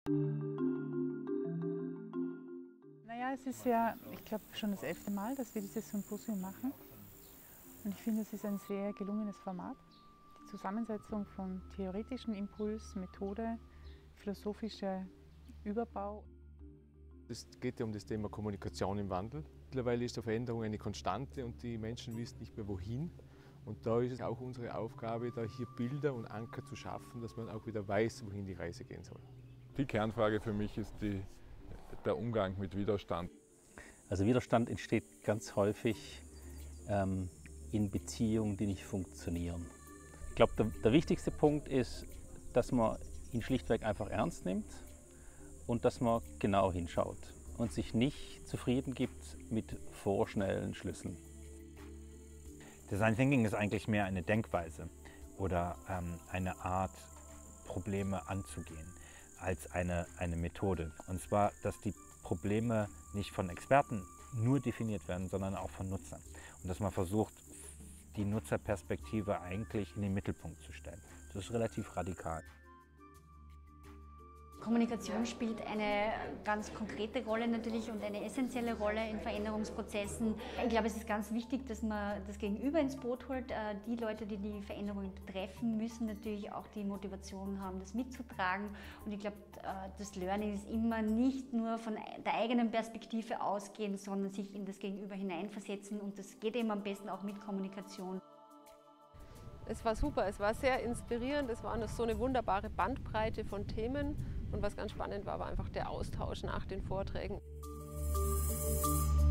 Naja, es ist ja, ich glaube, schon das 11. Mal, dass wir dieses Symposium machen. Und ich finde, es ist ein sehr gelungenes Format. Die Zusammensetzung von theoretischem Impuls, Methode, philosophischer Überbau. Es geht ja um das Thema Kommunikation im Wandel. Mittlerweile ist die Veränderung eine Konstante und die Menschen wissen nicht mehr wohin. Und da ist es auch unsere Aufgabe, da hier Bilder und Anker zu schaffen, dass man auch wieder weiß, wohin die Reise gehen soll. Die Kernfrage für mich ist der Umgang mit Widerstand. Also Widerstand entsteht ganz häufig in Beziehungen, die nicht funktionieren. Ich glaube, der wichtigste Punkt ist, dass man ihn schlichtweg einfach ernst nimmt und dass man genau hinschaut und sich nicht zufrieden gibt mit vorschnellen Schlüssen. Design Thinking ist eigentlich mehr eine Denkweise oder eine Art, Probleme anzugehen, als eine Methode. Und zwar, dass die Probleme nicht von Experten nur definiert werden, sondern auch von Nutzern. Und dass man versucht, die Nutzerperspektive eigentlich in den Mittelpunkt zu stellen. Das ist relativ radikal. Kommunikation spielt eine ganz konkrete Rolle natürlich und eine essentielle Rolle in Veränderungsprozessen. Ich glaube, es ist ganz wichtig, dass man das Gegenüber ins Boot holt. Die Leute, die die Veränderungen betreffen, müssen natürlich auch die Motivation haben, das mitzutragen. Und ich glaube, das Learning ist immer nicht nur von der eigenen Perspektive ausgehen, sondern sich in das Gegenüber hineinversetzen. Und das geht eben am besten auch mit Kommunikation. Es war super, es war sehr inspirierend, es war so eine wunderbare Bandbreite von Themen und was ganz spannend war, war einfach der Austausch nach den Vorträgen.